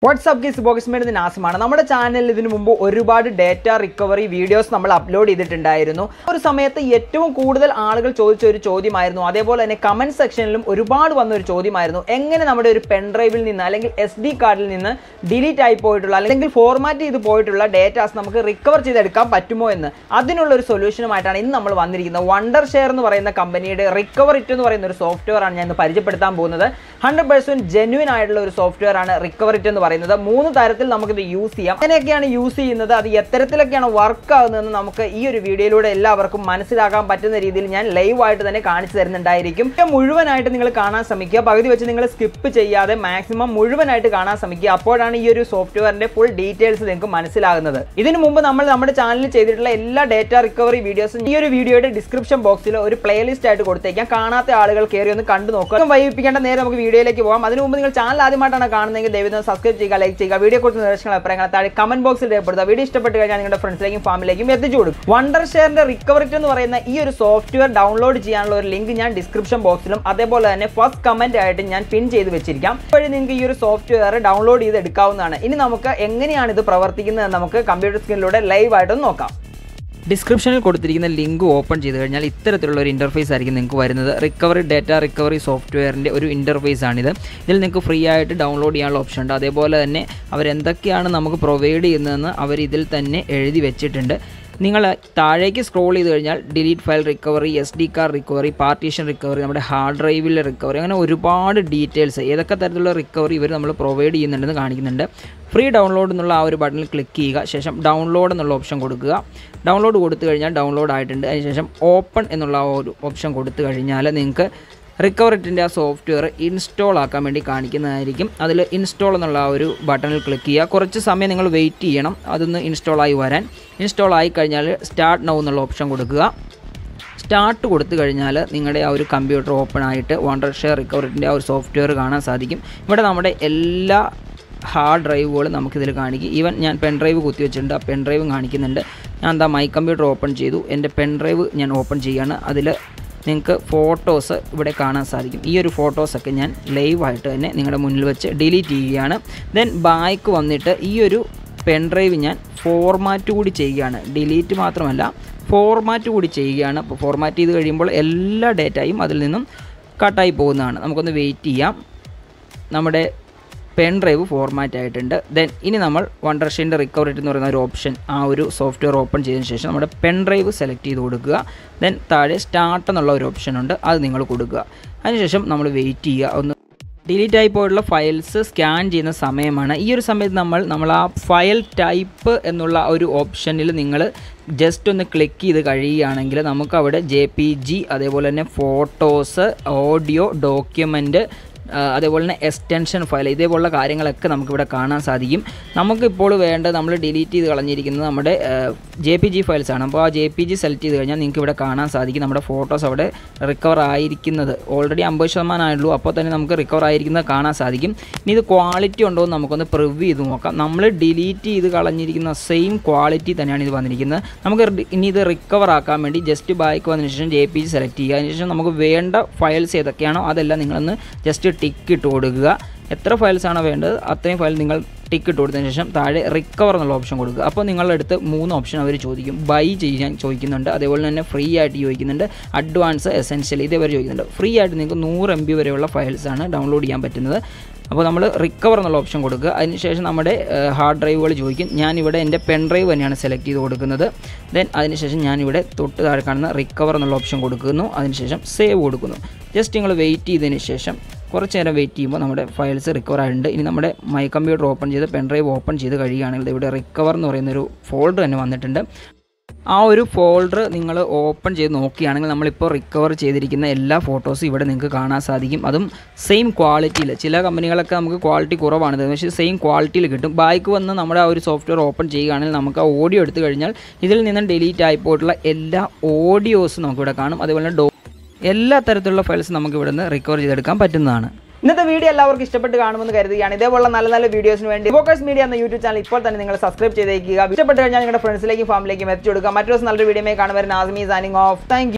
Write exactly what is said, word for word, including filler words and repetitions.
Watsapp is box made in Asmana. Our channel is in data recovery videos upload ചെയ്തിട്ടുണ്ടായിരുന്നു. ഒരു സമയത്ത് ഏറ്റവും കൂടുതൽ ആളുകൾ ചോദിച്ച ഒരു ചോദ്യമായിരുന്നു. അതേപോലെ തന്നെ കമന്റ് സെക്ഷനിലും ഒരുപാട് വന്ന ഒരു ചോദ്യമായിരുന്നു. എങ്ങനെ നമ്മുടെ ഒരു പെൻ ഡ്രൈവിൽ നിന്ന് അല്ലെങ്കിൽ എസ് ഡി കാർഡിൽ നിന്ന് ഡിലീറ്റ് ആയി പോയിട്ടുള്ള അല്ലെങ്കിൽ ഫോർമാറ്റ് ചെയ്തു പോയിട്ടുള്ള ഡേറ്റാസ് നമുക്ക് റിക്കവർ ചെയ്തെടുക്കാൻ പറ്റുമോ എന്ന് അതിനുള്ള ഒരു സൊല്യൂഷനുമായിട്ടാണ് ഇന്ന് നമ്മൾ വന്നിരിക്കുന്നത്. വണ്ടർ ഷെയർ എന്ന് പറയുന്ന കമ്പനിയുടെ റിക്കവർ ഇറ്റ് എന്ന് പറയുന്ന ഒരു സോഫ്റ്റ്വെയർ ആണ് ഞാൻ ഇന്ന് പരിചയപ്പെടുത്താൻ പോകുന്നത്. ഹൺഡ്രഡ് പെർസെന്റ് ജെന്യുവൻ ആയിട്ടുള്ള ഒരു സോഫ്റ്റ്വെയർ ആണ് റിക്കവർ ഇറ്റ് എന്ന് പറയുന്നത്. മൂന്ന് തരത്തിൽ നമുക്ക് ഇത് യൂസ് ചെയ്യാം. എങ്ങനെയൊക്കെയാണ് യൂസ് ചെയ്യുന്നത്, അത് എത്തരത്തിലൊക്കെയാണ് വർക്ക് ആവുന്നതെന്ന് നമുക്ക് ഈ ഒരു വീഡിയോയിലൂടെ എല്ലാവർക്കും മനസ്സിലാക്കാൻ പറ്റുന്ന രീതിയിൽ ഞാൻ ലൈവ് ആയിട്ട് തന്നെ കാണിച്ചു തരുന്നുണ്ടായിരിക്കും. മുഴുവനായിട്ട് നിങ്ങൾ കാണാൻ ശ്രമിക്കുക. പകുതി വെച്ച് നിങ്ങൾ സ്കിപ്പ് ചെയ്യാതെ മാക്സിമം മുഴുവനായിട്ട് കാണാൻ ശ്രമിക്കുക. അപ്പോഴാണ് ഈ ഒരു സോഫ്റ്റ്വെയറിന്റെ ഫുൾ ഡീറ്റെയിൽസ് നിങ്ങൾക്ക് മനസ്സിലാകുന്നത്. ഇതിനു മുമ്പ് നമ്മൾ നമ്മുടെ ചാനലിൽ ചെയ്തിട്ടുള്ള എല്ലാ ഡേറ്റ റിക്കവറി വീഡിയോസും ഈ ഒരു വീഡിയോയുടെ ഡിസ്ക്രിപ്ഷൻ ബോക്സിൽ ഒരു പ്ലേലിസ്റ്റ് ആയിട്ട് കൊടുത്തേക്കാം. കാണാത്ത ആളുകൾ കയറി ഒന്ന് കണ്ടു നോക്കുക. വൈകിപ്പിക്കേണ്ട നേരെ നമുക്ക് വീഡിയോയിലേക്ക് പോകാം. അതിനു മുമ്പ് നിങ്ങൾ ചാനൽ ആദ്യമായിട്ടാണ് കാണുന്നതെങ്കിൽ ദയവായി സബ്സ്ക്രൈബ് ചെയ്യുക, ലൈക്ക് ചെയ്യുക, വീഡിയോ കുറിച്ച് നിർദ്ദേശങ്ങൾ അഭിപ്രായങ്ങൾ താഴെ കമന്റ് ബോക്സിൽ രേഖപ്പെടുത്തുക. വീഡിയോ ഇഷ്ടപ്പെട്ട് കഴിഞ്ഞാൽ നിങ്ങളുടെ ഫ്രണ്ട്സിലേക്കും ഫാമിലിയിലേക്കും എത്തിച്ചു കൊടുക്കും. വണ്ടർ ഷെയറിന്റെ റിക്കവർ ഇറ്റ് എന്ന് പറയുന്ന ഈ ഒരു സോഫ്റ്റ്വെയർ ഡൗൺലോഡ് ചെയ്യാനുള്ള ഒരു ലിങ്ക് ഞാൻ ഡിസ്ക്രിപ്ഷൻ ബോക്സിലും അതേപോലെ തന്നെ ഫസ്റ്റ് കമന്റ് ആയിട്ട് ഞാൻ പിൻ ചെയ്ത് വെച്ചിരിക്കാം. വഴി നിങ്ങൾക്ക് ഈ ഒരു സോഫ്റ്റ്വെയർ ഡൗൺലോഡ് ചെയ്ത് എടുക്കാവുന്നതാണ്. ഇനി നമുക്ക് എങ്ങനെയാണ് ഇത് പ്രവർത്തിക്കുന്നത് നമുക്ക് കമ്പ്യൂട്ടർ സ്ക്രീനിലൂടെ ലൈവ് ആയിട്ടൊന്ന് നോക്കാം. ഡിസ്ക്രിപ്ഷനിൽ കൊടുത്തിരിക്കുന്ന ലിങ്ക് ഓപ്പൺ ചെയ്ത് കഴിഞ്ഞാൽ ഇത്തരത്തിലുള്ള ഒരു ഇൻ്റർഫേസ് ആയിരിക്കും നിങ്ങൾക്ക് വരുന്നത്. റിക്കവറി ഡേറ്റ റിക്കവറി സോഫ്റ്റ്വെയറിൻ്റെ ഒരു ഇൻ്റർഫേസ് ആണിത്. ഇതിൽ നിങ്ങൾക്ക് ഫ്രീ ആയിട്ട് ഡൗൺലോഡ് ചെയ്യാനുള്ള ഓപ്ഷൻ ഉണ്ട്. അതേപോലെ തന്നെ അവരെന്തൊക്കെയാണ് നമുക്ക് പ്രൊവൈഡ് ചെയ്യുന്നതെന്ന് അവർ ഇതിൽ തന്നെ എഴുതി വെച്ചിട്ടുണ്ട്. നിങ്ങൾ താഴേക്ക് സ്ക്രോൾ ചെയ്ത് കഴിഞ്ഞാൽ delete file recovery, S D card recovery, partition recovery, നമ്മുടെ ഹാർഡ് ഡ്രൈവിലെ റിക്കവറി, അങ്ങനെ ഒരുപാട് ഡീറ്റെയിൽസ് ഏതൊക്കെ തരത്തിലുള്ള റിക്കവറി ഇവർ നമ്മൾ പ്രൊവൈഡ് ചെയ്യുന്നുണ്ടെന്ന് കാണിക്കുന്നുണ്ട്. ഫ്രീ ഡൗൺലോഡ് എന്നുള്ള ആ ഒരു ബട്ടണിൽ ക്ലിക്ക് ചെയ്യുക. ശേഷം ഡൗൺലോഡ് എന്നുള്ള ഓപ്ഷൻ കൊടുക്കുക. ഡൗൺലോഡ് കൊടുത്തു കഴിഞ്ഞാൽ ഡൗൺലോഡ് ആയിട്ടുണ്ട്. അതിനുശേഷം ഓപ്പൺ എന്നുള്ള ആ ഒരു ഓപ്ഷൻ കൊടുത്തു കഴിഞ്ഞാൽ നിങ്ങൾക്ക് റിക്കവർ ഇറ്റിൻ്റെ ആ സോഫ്റ്റ്വെയർ ഇൻസ്റ്റാൾ ആക്കാൻ വേണ്ടി കാണിക്കുന്നതായിരിക്കും. അതിൽ ഇൻസ്റ്റാൾ എന്നുള്ള ആ ഒരു ബട്ടണിൽ ക്ലിക്ക് ചെയ്യുക. കുറച്ച് സമയം നിങ്ങൾ വെയിറ്റ് ചെയ്യണം അതൊന്ന് ഇൻസ്റ്റാൾ ആയി വരാൻ. ഇൻസ്റ്റാൾ ആയി കഴിഞ്ഞാൽ സ്റ്റാർട്ട് നൗ എന്നുള്ള ഓപ്ഷൻ കൊടുക്കുക. സ്റ്റാർട്ട് കൊടുത്തു കഴിഞ്ഞാൽ നിങ്ങളുടെ ആ ഒരു കമ്പ്യൂട്ടർ ഓപ്പൺ ആയിട്ട് വണ്ടർ ഷെയർ റിക്കവർ ഇറ്റിൻ്റെ ആ ഒരു സോഫ്റ്റ്വെയർ കാണാൻ സാധിക്കും. ഇവിടെ നമ്മുടെ എല്ലാ ഹാർഡ് ഡ്രൈവുകളും നമുക്കിതിൽ കാണിക്കും. ഈവൻ ഞാൻ പെൻ ഡ്രൈവ് കുത്തി വെച്ചിട്ടുണ്ട്, ആ പെൻ ഡ്രൈവും കാണിക്കുന്നുണ്ട്. ഞാൻ എന്താ മൈ കമ്പ്യൂട്ടർ ഓപ്പൺ ചെയ്തു. എൻ്റെ പെൻ ഡ്രൈവ് ഞാൻ ഓപ്പൺ ചെയ്യുകയാണ്. അതിൽ നിങ്ങൾക്ക് ഫോട്ടോസ് ഇവിടെ കാണാൻ സാധിക്കും. ഈ ഒരു ഫോട്ടോസൊക്കെ ഞാൻ ലൈവായിട്ട് തന്നെ നിങ്ങളുടെ മുന്നിൽ വെച്ച് ഡിലീറ്റ് ചെയ്യുകയാണ്. ദെൻ ബാക്ക് വന്നിട്ട് ഈ ഒരു പെൻ ഡ്രൈവ് ഞാൻ ഫോർമാറ്റ് കൂടി ചെയ്യുകയാണ്. ഡിലീറ്റ് മാത്രമല്ല ഫോർമാറ്റ് കൂടി ചെയ്യുകയാണ്. അപ്പോൾ ഫോർമാറ്റ് ചെയ്ത് കഴിയുമ്പോൾ എല്ലാ ഡേറ്റയും അതിൽ നിന്നും കട്ടായി പോകുന്നതാണ്. നമുക്കൊന്ന് വെയിറ്റ് ചെയ്യാം. നമ്മുടെ പെൻ ഡ്രൈവ് ഫോർമാറ്റ് ആയിട്ടുണ്ട്. ദെൻ ഇനി നമ്മൾ വണ്ടർ ഷെയറിൻ്റെ റിക്കവർ ഇറ്റ് എന്ന് പറയുന്ന ഒരു ഓപ്ഷൻ ആ ഒരു സോഫ്റ്റ്വെയർ ഓപ്പൺ ചെയ്തതിന് ശേഷം നമ്മുടെ പെൻ ഡ്രൈവ് സെലക്ട് ചെയ്ത് കൊടുക്കുക. ദെൻ താഴെ സ്റ്റാർട്ട് എന്നുള്ള ഒരു ഓപ്ഷൻ ഉണ്ട്, അത് നിങ്ങൾ കൊടുക്കുക. അതിനുശേഷം നമ്മൾ വെയിറ്റ് ചെയ്യുക. ഒന്ന് ഡിലീറ്റ് ആയി പോയിട്ടുള്ള ഫയൽസ് സ്കാൻ ചെയ്യുന്ന സമയമാണ്. ഈ ഒരു സമയത്ത് നമ്മൾ നമ്മൾ ആ ഫയൽ ടൈപ്പ് എന്നുള്ള ഒരു ഓപ്ഷനിൽ നിങ്ങൾ ജസ്റ്റ് ഒന്ന് ക്ലിക്ക് ചെയ്ത് കഴിയുകയാണെങ്കിൽ നമുക്കവിടെ ജെ പി ജി, അതേപോലെ തന്നെ ഫോട്ടോസ്, ഓഡിയോ, ഡോക്യുമെൻറ്റ്, അതേപോലെ തന്നെ എക്സ്റ്റൻഷൻ ഫയൽ, ഇതേപോലുള്ള കാര്യങ്ങളൊക്കെ നമുക്കിവിടെ കാണാൻ സാധിക്കും. നമുക്കിപ്പോൾ വേണ്ടത് നമ്മൾ ഡിലീറ്റ് ചെയ്ത് കളഞ്ഞിരിക്കുന്നത് നമ്മുടെ ജെ പി ജി ഫയൽസാണ്. അപ്പോൾ ആ ജെ പി ജി സെലക്ട് ചെയ്ത് കഴിഞ്ഞാൽ നിങ്ങൾക്ക് ഇവിടെ കാണാൻ സാധിക്കും നമ്മുടെ ഫോട്ടോസ് അവിടെ റിക്കവർ ആയിരിക്കുന്നത്. ഓൾറെഡി അമ്പത് ശതമാനം ആയുള്ളൂ. അപ്പോൾ തന്നെ നമുക്ക് റിക്കവർ ആയിരിക്കുന്നത് കാണാൻ സാധിക്കും. ഇനി ഇത് ക്വാളിറ്റി ഉണ്ടോ എന്ന് നമുക്കൊന്ന് പ്രിവ്യൂ ചെയ്ത് നോക്കാം. നമ്മൾ ഡിലീറ്റ് ചെയ്ത് കളഞ്ഞിരിക്കുന്ന സെയിം ക്വാളിറ്റി തന്നെയാണ് ഇത് വന്നിരിക്കുന്നത്. നമുക്ക് ഇനി ഇത് റിക്കവർ ആക്കാൻ വേണ്ടി ജസ്റ്റ് ബാക്ക് വന്നതിന് ശേഷം ജെ പി ജി സെലക്ട് ചെയ്യുക. അതിനുശേഷം നമുക്ക് വേണ്ട ഫയൽസ് ഏതൊക്കെയാണോ അതെല്ലാം നിങ്ങളൊന്ന് ജസ്റ്റ് ടിക്ക് ഇട്ട് കൊടുക്കുക. എത്ര ഫയൽസാണോ വേണ്ടത് അത്രയും ഫയൽ നിങ്ങൾ ടിക്ക് ഇട്ട് കൊടുത്തതിന് ശേഷം താഴെ റിക്കവർ എന്നുള്ള ഓപ്ഷൻ കൊടുക്കുക. അപ്പോൾ നിങ്ങളുടെ അടുത്ത് മൂന്ന് ഓപ്ഷൻ അവർ ചോദിക്കും. ബൈ ചെയ്യാൻ ചോദിക്കുന്നുണ്ട്, അതേപോലെ തന്നെ ഫ്രീ ആയിട്ട് ചോദിക്കുന്നുണ്ട്, അഡ്വാൻസ്, എസെൻഷ്യൽ ഇതേവരെ ചോദിക്കുന്നുണ്ട്. ഫ്രീ ആയിട്ട് നിങ്ങൾക്ക് നൂറ് എം ബി വരെയുള്ള ഫയൽസാണ് ഡൗൺലോഡ് ചെയ്യാൻ പറ്റുന്നത്. അപ്പോൾ നമ്മൾ റിക്കവർ എന്നുള്ള ഓപ്ഷൻ കൊടുക്കുക. അതിനുശേഷം നമ്മുടെ ഹാർഡ് ഡ്രൈവുകൾ ചോദിക്കും. ഞാനിവിടെ എൻ്റെ പെൻ ഡ്രൈവ് തന്നെയാണ് സെലക്ട് ചെയ്ത് കൊടുക്കുന്നത്. ദെൻ അതിനുശേഷം ഞാനിവിടെ തൊട്ട് താഴെ കാണുന്ന റിക്കവർ എന്നുള്ള ഓപ്ഷൻ കൊടുക്കുന്നു. അതിനുശേഷം സേവ് കൊടുക്കുന്നു. ജസ്റ്റ് നിങ്ങൾ വെയിറ്റ് ചെയ്തതിന് ശേഷം കുറച്ച് നേരം വെയിറ്റ് ചെയ്യുമ്പോൾ നമ്മുടെ ഫയൽസ് റിക്കവർ ആയിട്ടുണ്ട്. ഇനി നമ്മുടെ മൈ കമ്പ്യൂട്ടർ ഓപ്പൺ ചെയ്ത് പെൻ ഡ്രൈവ് ഓപ്പൺ ചെയ്ത് കഴിയുകയാണെങ്കിൽ ഇവിടെ റിക്കവർ എന്ന് പറയുന്നൊരു ഫോൾഡർ തന്നെ വന്നിട്ടുണ്ട്. ആ ഒരു ഫോൾഡർ നിങ്ങൾ ഓപ്പൺ ചെയ്ത് നോക്കുകയാണെങ്കിൽ നമ്മളിപ്പോൾ റിക്കവർ ചെയ്തിരിക്കുന്ന എല്ലാ ഫോട്ടോസും ഇവിടെ നിങ്ങൾക്ക് കാണാൻ സാധിക്കും. അതും സെയിം ക്വാളിറ്റിയിൽ. ചില കമ്പനികളൊക്കെ നമുക്ക് ക്വാളിറ്റി കുറവാണ്, പക്ഷേ സെയിം ക്വാളിറ്റിയിൽ കിട്ടും. ബാക്ക് വന്ന് നമ്മുടെ ആ ഒരു സോഫ്റ്റ്വെയർ ഓപ്പൺ ചെയ്യുകയാണെങ്കിൽ നമുക്ക് ആ ഓഡിയോ എടുത്തു കഴിഞ്ഞാൽ ഇതിൽ നിന്നും ഡിലീറ്റ് ആയി പോയിട്ടുള്ള എല്ലാ ഓഡിയോസും നമുക്കിവിടെ കാണും. അതുപോലെ തന്നെ ഡോ എല്ലാ തരത്തിലുള്ള ഫയൽസ് നമുക്ക് ഇവിടെ നിന്ന് റിക്കവർ ചെയ്തെടുക്കാൻ പറ്റുന്നതാണ്. ഇന്നത്തെ വീഡിയോ എല്ലാവർക്കും ഇഷ്ടപ്പെട്ട് കാണുമെന്ന് കരുതുകയാണ്. ഇതേപോലുള്ള നല്ല നല്ല വീഡിയോസിന് വേണ്ടി റിവോക്കേഴ്സ് മീഡിയ എന്ന യൂട്യൂബ് ചാനൽ ഇപ്പോൾ തന്നെ നിങ്ങൾ സബ്സ്ക്രൈബ് ചെയ്തേക്കുക. ഇഷ്ടപ്പെട്ട് കഴിഞ്ഞാൽ നിങ്ങളുടെ ഫ്രണ്ട്സിലേക്കും ഫാമിലിയിലേക്കും എത്തിച്ചു കൊടുക്കുക. മറ്റൊരു നല്ലൊരു വീഡിയോയിൽ കാണുവാൻ Asmi signing off. Thank U.